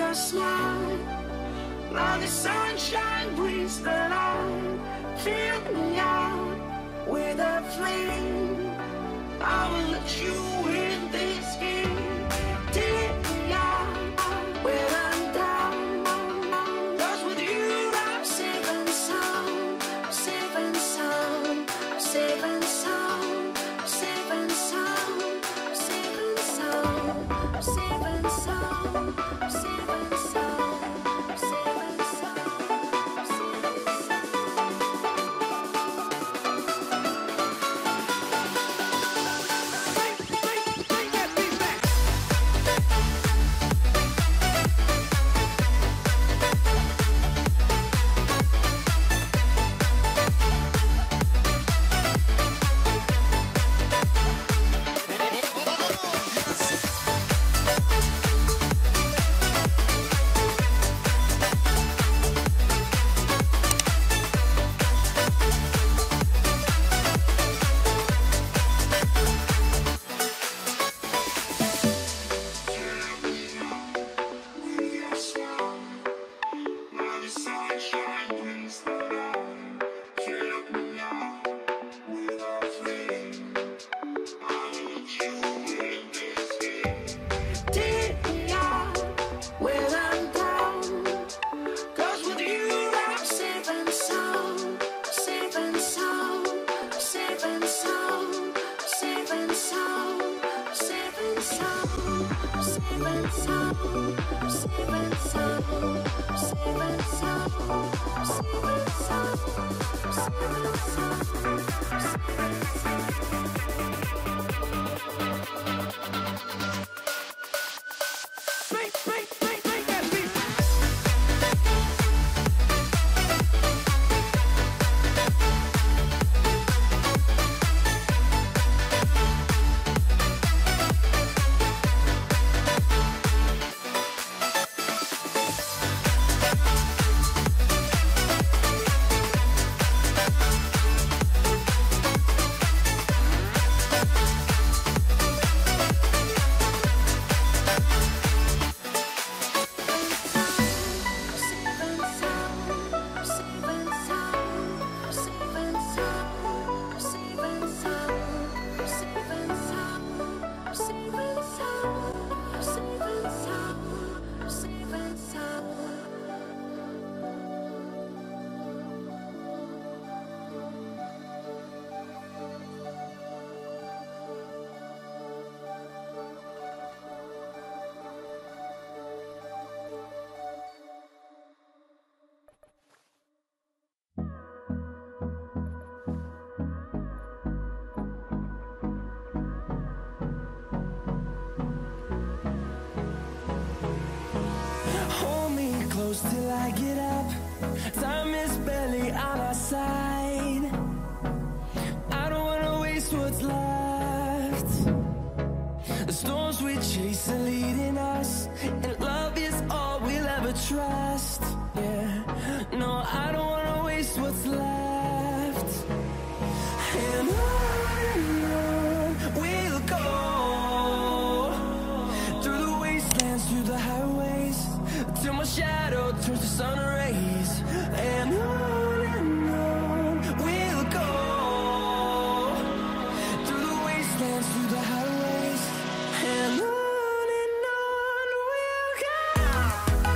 a smile. Now the sunshine brings the light. Fill me out with a flame. I will let you in this game. Take me out when I'm down. 'Cause with you I'm safe and sound. Safe and sound. Safe and sound. Safe and sound. Safe and sound. Safe and sound. Safe and sound. Safe and sound. Till I get up, time is barely on our side. I don't wanna waste what's left. The storms we chase are leading us, and love is all we'll ever trust. Yeah, no, I don't wanna waste what's left. And on we'll go, through the wastelands, through the highways, till my shadow turns to sun rays. And on we'll go, through the wastelands, through the highways. And on we'll go.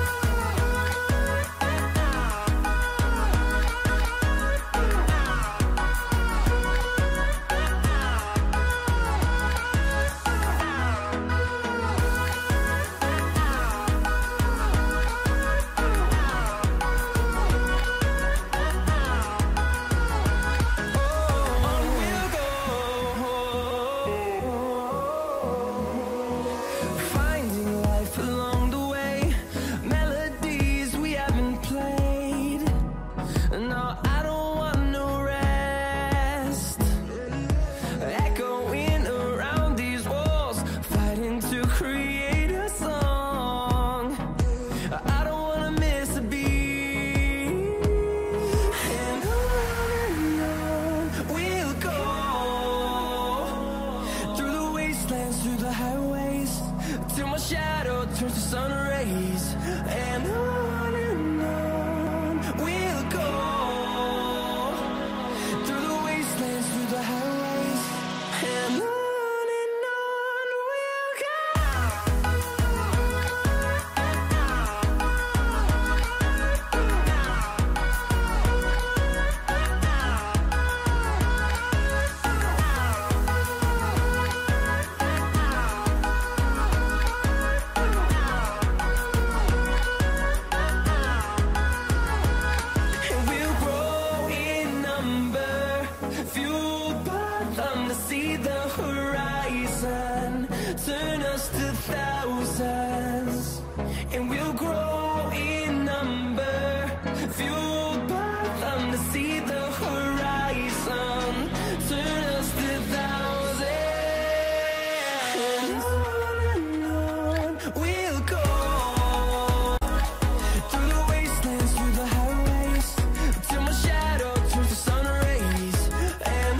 till my shadow turns to sun rays. And on we'll go, through the wastelands, through the highways, and on we'll go. See the horizon, turn us to thousands, and we'll grow in number, fueled by them to see the horizon, turn us to thousands, and on we'll go, through the wastelands, through the highways, till my shadow turns to sun rays, and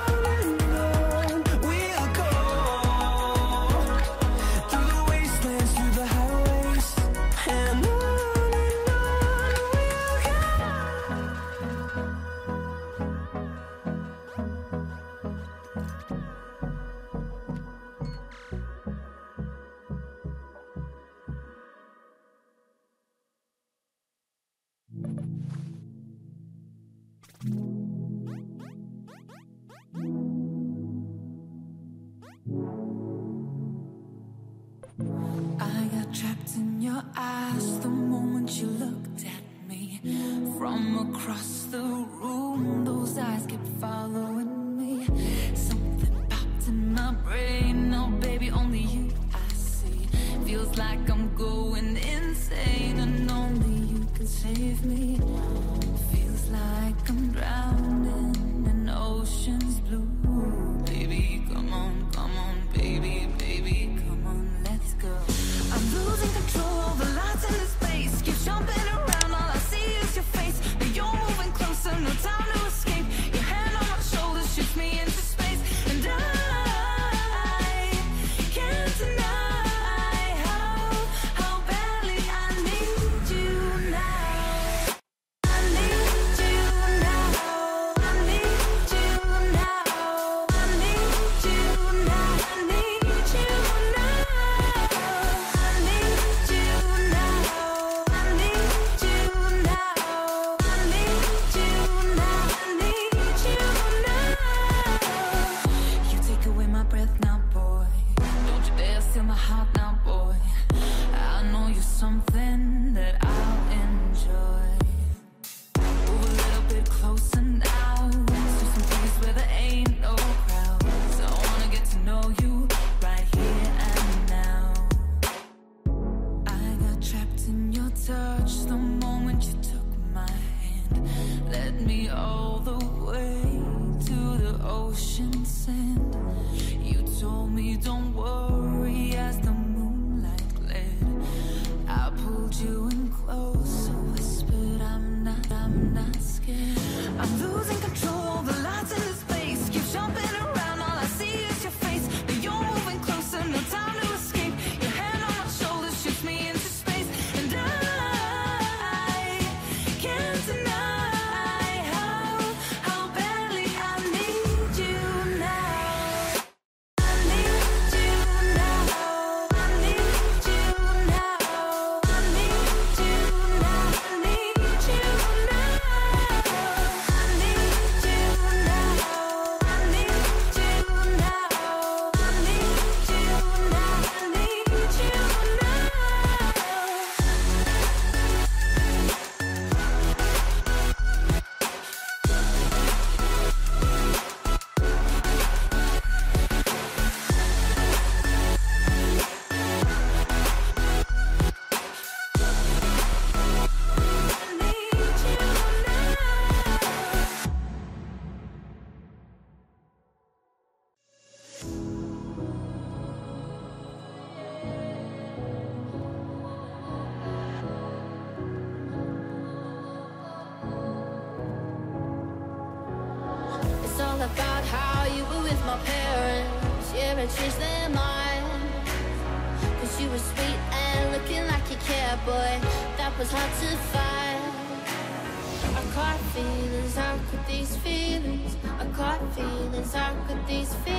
I got trapped in your eyes the moment you looked at me. From across the room, those eyes kept following me. Something popped in my brain, oh baby, only you I see. Feels like I'm going insane, and only you can save me. Feels like I'm drowning in ocean's blue. Baby, come on, baby, baby, come on, let's go. I'm losing control of the lights in this space. Keep jumping around, all I see is your face. But you're moving closer, no time to escape. Your hand on my shoulder shoots me into space, and I can't deny how badly I need you now. I need you now. I need you now. I need you now. I need you now. I need you now. I need you now. I need you now. I need you now. You take away my breath now, boy. Don't you dare steal my heart now, boy. I know you're something that I'll enjoy. Move a little bit closer now, to some place where there ain't no crowds. I wanna get to know you right here and now. I got trapped in your touch the moment you took my hand. Led me all the way to the ocean sand. You told me don't worry as the moonlight gled. I pulled you in close, whispered I'm not scared. I'm losing control, the lights in the space. Keep jumping around, all I see is your face. But you're moving closer, no time to escape. Your hand on my shoulder shoots me into space, and I can't deny how badly I need you now. I need you now. I need you now. I need you now. I need you now. I need you now. I need you now. I need you now. I need you now. It's all about how you were with my parents. Yeah, I changed their mind. 'Cause you you were sweet and looking like you care, boy. That was hard to find. I caught feelings, how could these feelings? I caught feelings, how could these feelings?